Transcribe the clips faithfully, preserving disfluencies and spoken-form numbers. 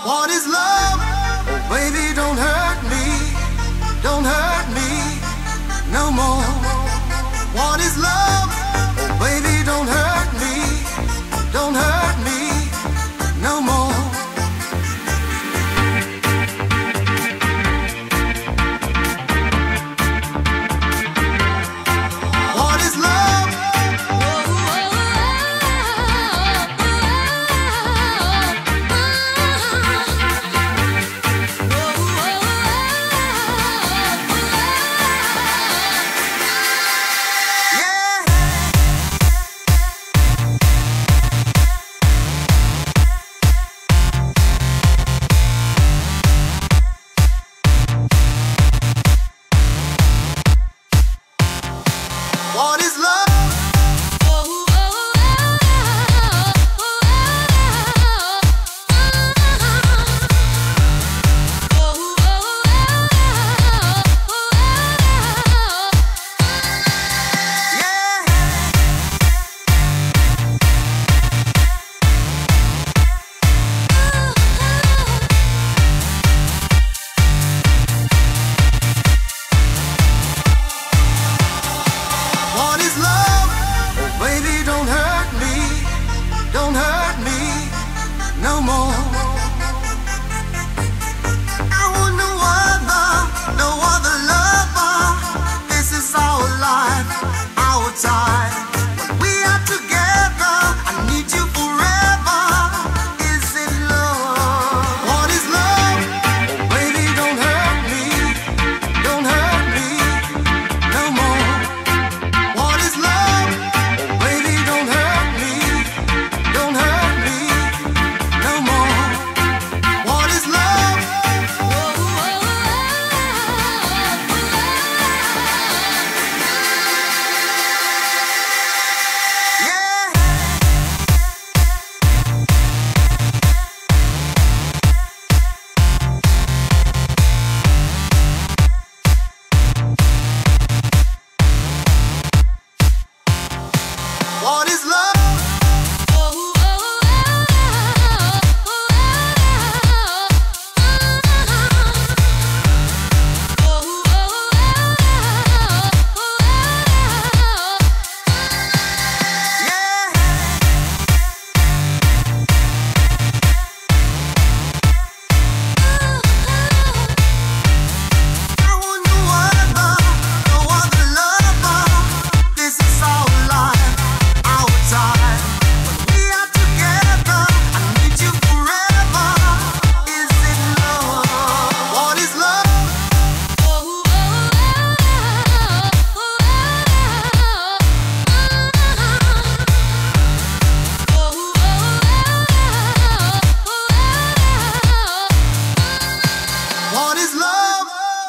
What is love? Oh, baby, don't hurt me. Don't hurt me no more. What is love? Oh, baby, don't hurt me. Don't hurt me no more. What is love? What is love? Oh, baby, don't hurt me. Don't hurt me no more. I want no other, no other lover. This is our life, our time. When we are together, I need you forever. Is it love? What is love? Oh, baby, don't hurt me. Don't hurt me no more. What is love? Oh, baby, don't hurt me. Don't hurt me no more. What is love? Yeah. What is love? What is love?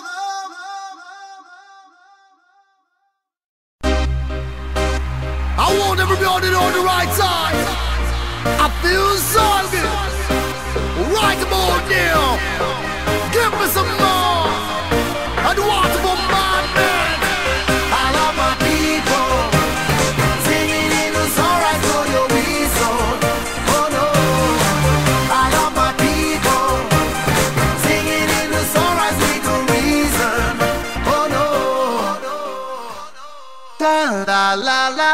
I want everybody on the right side. I feel so good. Right about now. Give me some more. And what for my man? I love my people. Singing in the sunrise for your reason. Oh no. I love my people. Singing in the sunrise with a reason. Oh no. Da la la la.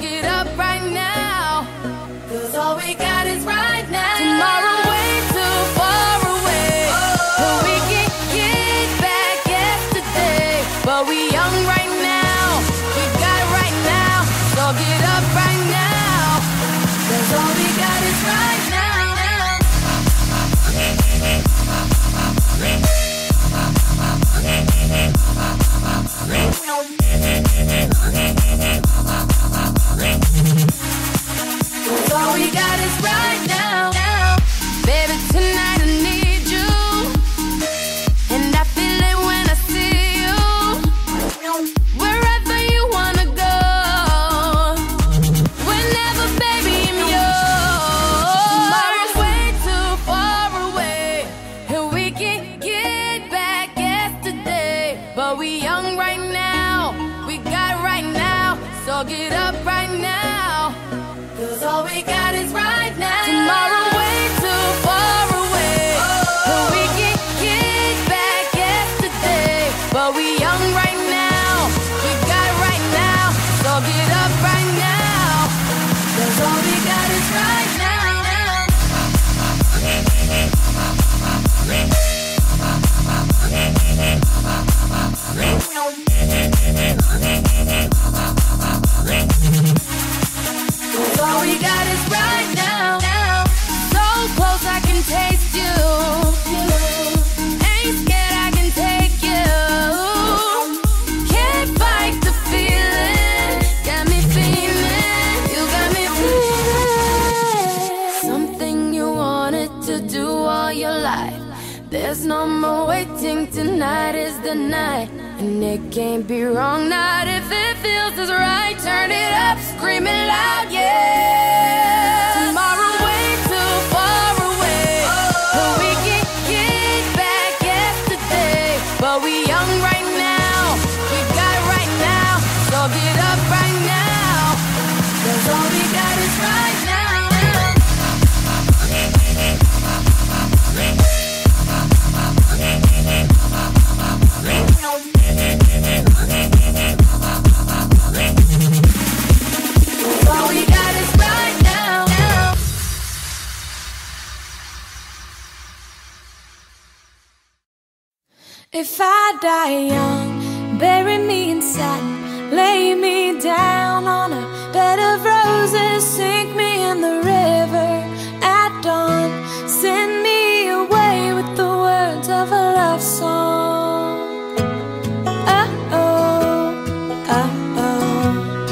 get up right now, 'cause all we got is right now. Tomorrow way too far away, and we can get back yesterday, but we young right now, we got it right now, so get up right now, 'cause all we got is right now. All we got is right now, now. Baby, tonight I need you, and I feel it when I see you. Wherever you wanna go, whenever, baby, I'm yours. Tomorrow's way too far away, and we can get back yesterday, but we young right now, we got it right now, so get up right now, 'cause all we got is right now. Tomorrow way too far away, and we can get back yesterday, but we young right now, we got it right now, so get up right now, 'cause all we got is right now. All we got is right now, now. So close I can taste you. Ain't scared I can take you. Can't fight the feeling. Got me feeling. You got me feeling. Something you wanted to do all your life. There's no more waiting. Tonight is the night, and it can't be wrong. Not if it feels as right. Turn it up, scream it loud, yeah. Tomorrow way too far away, but we can get back yesterday, but we young right now, we got it right now, so get up right now, 'cause all we got is right now. All we got is right now, now. If I die young, bury me in satin, lay me down on a bed of roses, sink me in the river at dawn, send me away with the words of a love song. Uh-oh, uh-oh.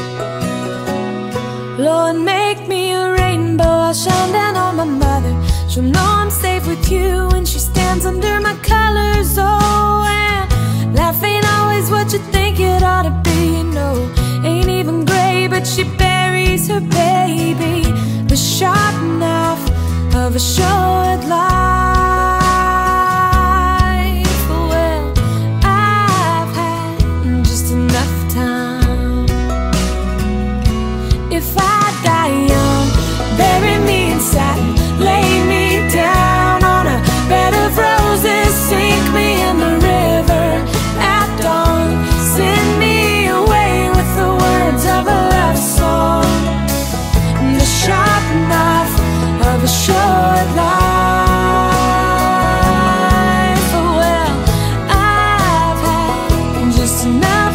Lord, make me a rainbow, I'll shine down on my mother. She'll know I'm safe with you when she stands under my colors. Oh, and life ain't always what you think it ought to be. No, ain't even gray, but she buries her baby. The sharp knife of a short life. Well, I've had just enough time. If I die young, bury me in satin, lay me down on a bed of roses, sink me in the river at dawn, send me away with the words of a love song, and the sharp knife of a short life. Well, I've had just enough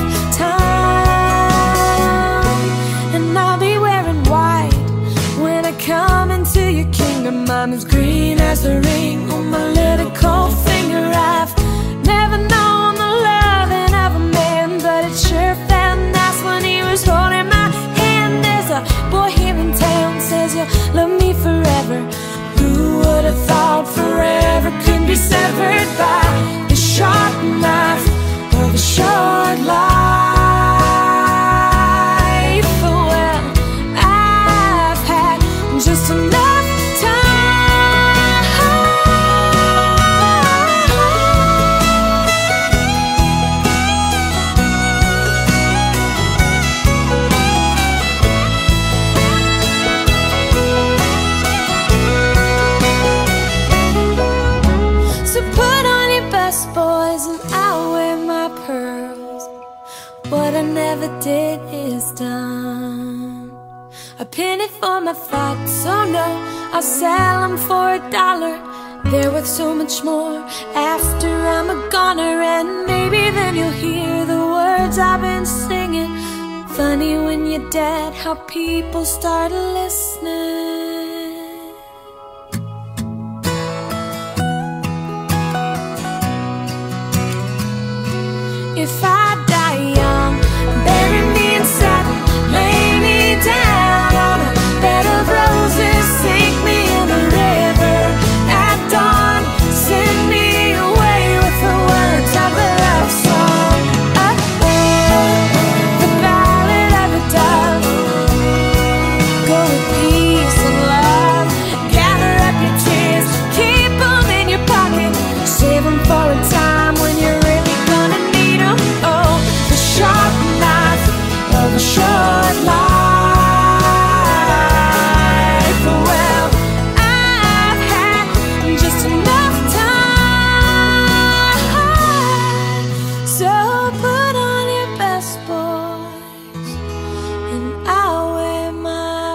time, and I'll be wearing white when I come into your kingdom. I'm as green as the ring on my little cold finger. I've never known the loving of a man, but it sure felt nice when he was holding my hand. There's a boy here in town says you'll love me forever. Who would have thought forever could be severed by the sharp knife of a short life? Well, I've had just enough What I never did is done. penny for my thoughts. Oh no, I'll sell them for a dollar. They're worth so much more after I'm a goner. And maybe then you'll hear the words I've been singing. Funny when you're dead how people start listening. If I die young, bury me in satin, lay me down on a bed of roses, sink me in the river at dawn, send me away with the words of a love song. Oh, oh, the ballad of a dove. Go with peace and love, gather up your tears, keep them in your pocket, save them for a time when you're really gonna need them. Oh, the sharp knife of a short life. Well, I've had just enough time. So put on your best, boys, and I'll wear my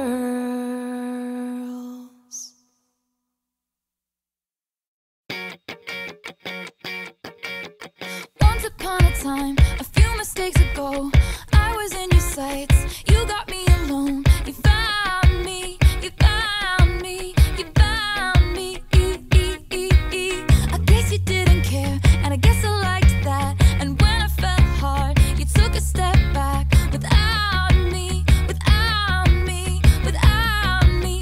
pearls. Once upon a time, a few mistakes ago, I was in your sights. You got me alone. You found me. You found me. You found me. I guess you didn't care, and I guess I liked that. And when I fell hard, you took a step back. Without me, without me, without me.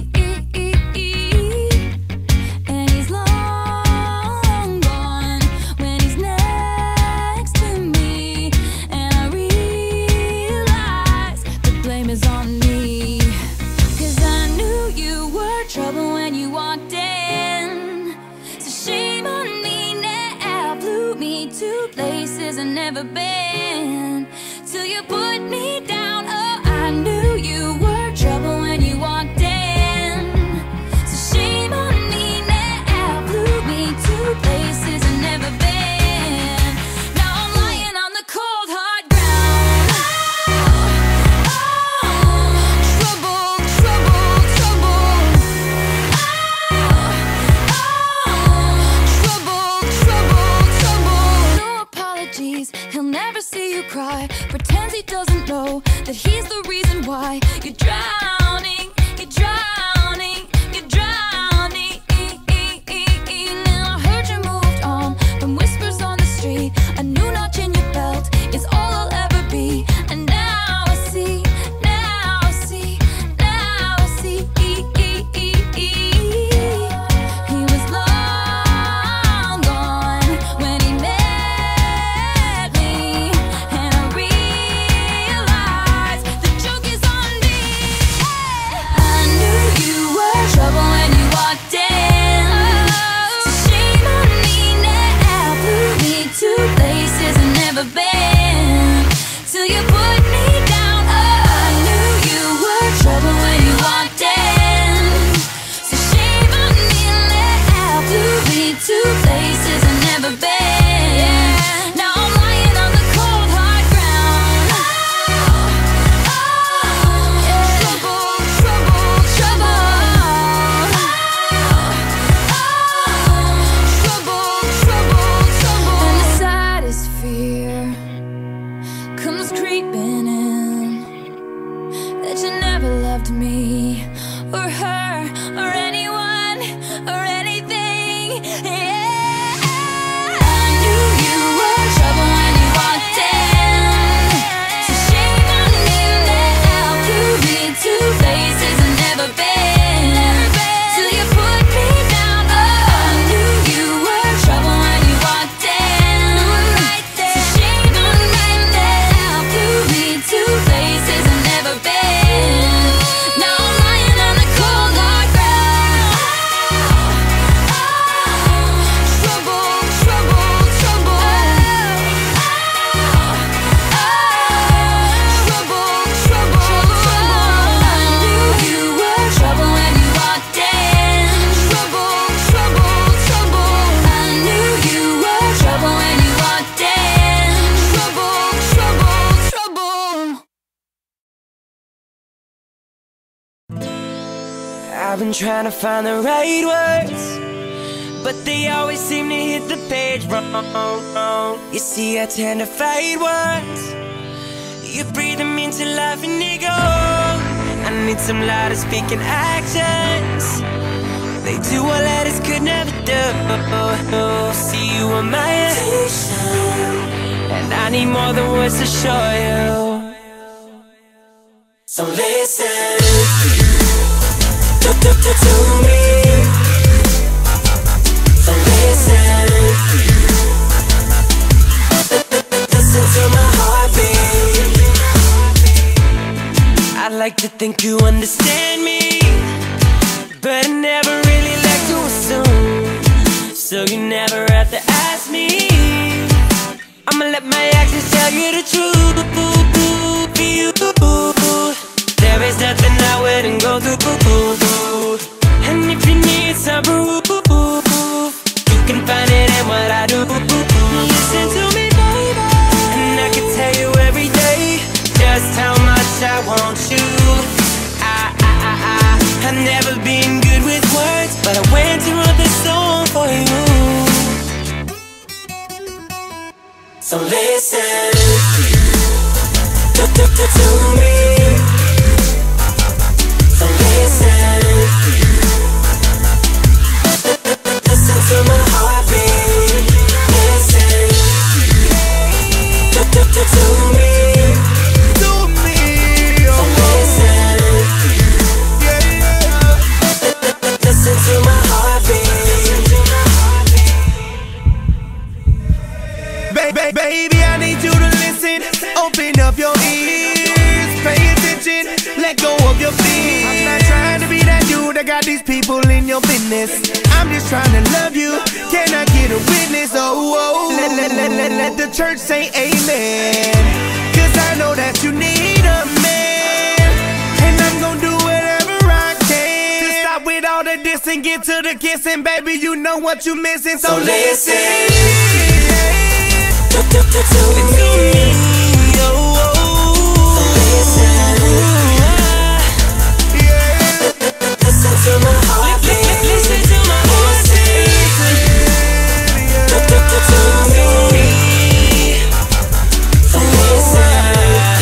And he's long gone when he's next to me. And I realize the blame is on me. 'Cause I knew you were trouble when you walked in. So shame on me now, blew me to places I've never been. Till you put me down, oh, I knew you were trouble when you walked in. So shame on me now, blew me to places I've never been. Now I'm lying on the cold hard ground. Oh, trouble, trouble, trouble. Oh, trouble, trouble, trouble. No apologies, he'll never see you cry. Pretends he doesn't know that he's the reason why you're drowning, you're drowning, you're drowning. Now I heard you moved on from whispers on the street. A new notch in your belt is all I'll ever be. And now I see, now I see, now I see. He was long gone when he met me. And I realized the joke is on me. I've been trying to find the right words, but they always seem to hit the page wrong, wrong. You see, I tend to fight words. You breathe them into life and they go. I need some louder speaking actions. They do what letters could never do. See, you are my addiction, and I need more than words to show you. So listen to, to, to, to me. So listen, listen to my heartbeat. I'd like to think you understand me, but I never really like to assume. So you never have to ask me. I'ma let my actions tell you the truth. For you, there is nothing I wouldn't go through. And if you need some proof, you can find it in what I do. Listen to me, baby, and I can tell you every day just how much I want you. I, I, I, I, I've never been good with words, but I went to write this song for you. So listen to, to, to, to me. So listen, listen to my heartbeat. Listen to, to, to, to me. To me, So listen, listen to my heartbeat. Ba- ba- baby, I need you to listen. Open up your ears, pay attention, let go of your fears. I'm not trying to be that dude that got these people in your business. I'm just trying to love you. Can I get a witness? Oh, oh. Let, let, let, let, let the church say amen. Cause I know that you need a man, and I'm gonna do whatever I can to stop with all the diss and get to the kissing. Baby, you know what you missing. So, So listen, listen to, to, to, to me. Oh, oh. So listen, listen to my heartbeat. Listen to my heartbeat. To, to, to, to me. So listen,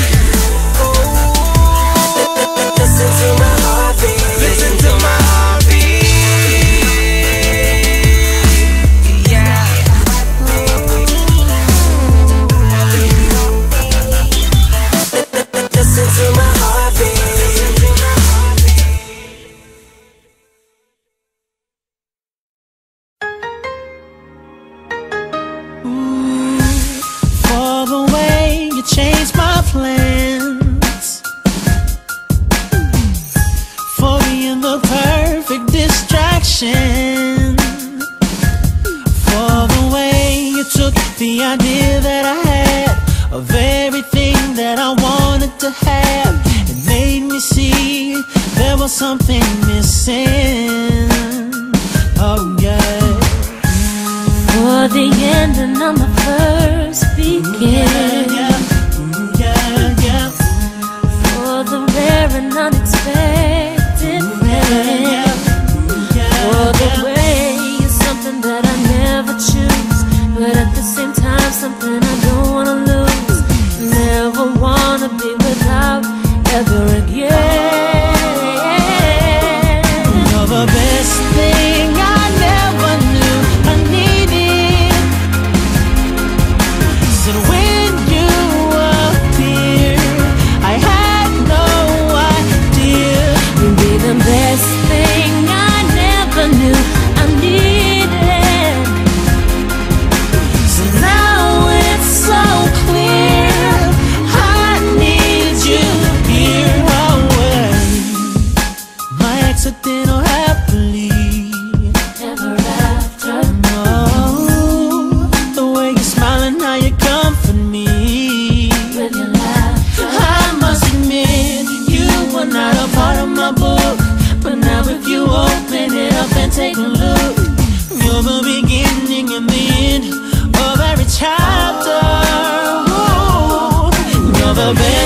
listen to my heartbeat. listen to my heartbeat. Yeah. Listen to my heartbeat. For the way you changed my plans, for being the perfect distraction, for the way you took the idea that I had of everything that I wanted to have and made me see there was something missing. Oh yeah. For the ending of my first begin, Yeah, yeah, yeah. for the rare and unexpected thing, for the way you're something that I never choose, but at the same time something I don't wanna lose. Never wanna be without ever again. You're the best thing I never knew I needed. So when you appeared, I had no idea. You'd be the best thing I never knew I needed. So now it's so clear, I need you here. Oh, well, my accidental happily Ever after, oh, the way you're smiling, how you comfort me. with your laughter, I must admit, you were not a part of my book, but now if you open it up and take a look, you're the beginning and the end of every chapter. Ooh, you're the best